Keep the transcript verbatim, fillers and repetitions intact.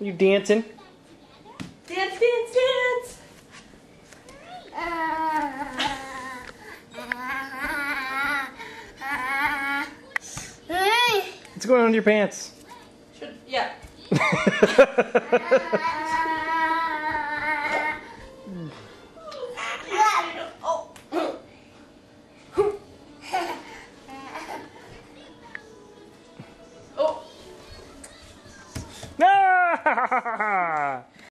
You dancing? Dance, dance, dance! What's going on in your pants? Should, yeah. Oh. No!